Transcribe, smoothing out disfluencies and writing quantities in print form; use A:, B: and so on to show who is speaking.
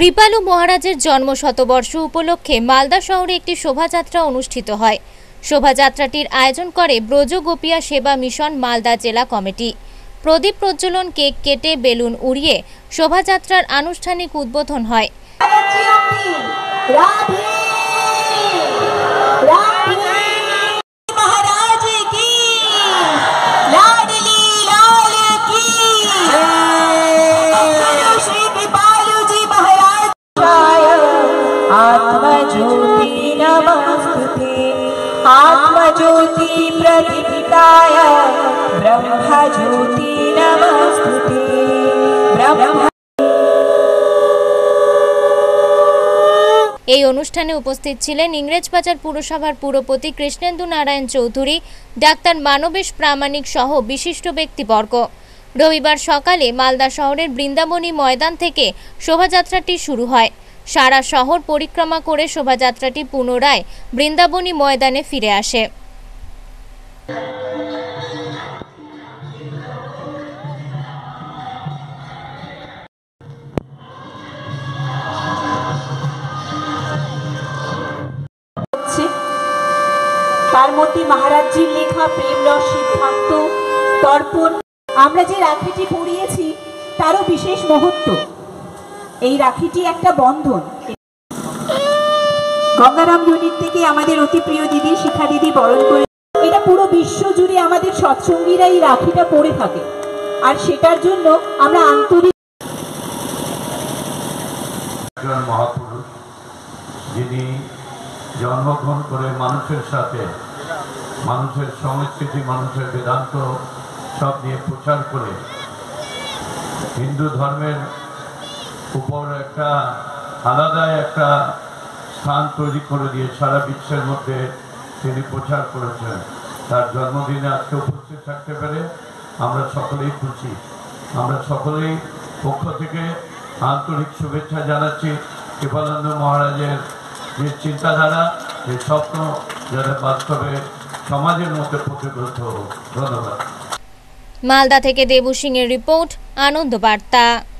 A: কৃপালু মহারাজের জন্ম শতবর্ষ উপলক্ষে মালদা শহরে একটি শোভাযাত্রা অনুষ্ঠিত হয়। শোভাযাত্রাটির আয়োজন করে ব্রজ গোপিয়া সেবা মিশন মালদা জেলা কমিটি। প্রদীপ প্রজ্বলন, কেক কেটে, বেলুন উড়িয়ে শোভাযাত্রার আনুষ্ঠানিক উদ্বোধন হয়।
B: आत्मज्योति नमस्ते, आत्मज्योति प्रतिपिताय ब्रह्मज्योति नमस्ते।
A: এই অনুষ্ঠানে উপস্থিত ছিলেন ইংরেজবাজার পুরসভার পুরপতি কৃষ্ণেন্দু নারায়ণ চৌধুরী, ডাক্তার মানবেশ প্রামাণিক সহ বিশিষ্ট ব্যক্তিবর্গ। রবিবার সকালে মালদা শহরের বৃন্দাবনী ময়দান থেকে শোভাযাত্রাটি শুরু হয়। সারা শহর পরিক্রমা করে শোভাযাত্রাটি পুনরায় বৃন্দাবনী ময়দানে ফিরে আসে।
B: তার মধ্যে মহারাজজির লেখা প্রেম রস সিদ্ধান্ত তর্পণ আমরা যে রাখিটি পড়িয়েছি তারও বিশেষ মহত্ব। এই রাখিটি একটা বন্ধন। গঙ্গারাম ইউনিট থেকে আমাদের অতি প্রিয় দিদি শিখা দিদি বরণ করে, এটা পুরো বিশ্ব জুড়ে আমাদের সৎসঙ্গীরা এই রাখিটা পড়ে থাকে, আর সেটার জন্য আমরা আন্তরিক।
C: মহাপুরুষ যিনি জন্মগ্রহণ করে মানুষের সাথে, মানুষের সংস্কৃতি, মানুষের বেদান্ত সব নিয়ে প্রচার করে হিন্দু ধর্মের উপর একটা আলাদা একটা স্থান তৈরি করে দিয়ে সারা বিশ্বের মধ্যে তিনি প্রচার করেছেন। তার জন্মদিনে আজকে উপস্থিত থাকতে পেরে আমরা সকলেই খুশি। আমরা সকলেই পক্ষ থেকে আন্তরিক শুভেচ্ছা জানাচ্ছি কৃপানন্দ মহারাজের যে চিন্তাধারা, যে স্বপ্ন যারা বাস্তবে সমাজের মধ্যে প্রতিফলিত হোক। ধন্যবাদ।
A: মালদা থেকে দেবু সিং এর রিপোর্ট, আনন্দ বার্তা।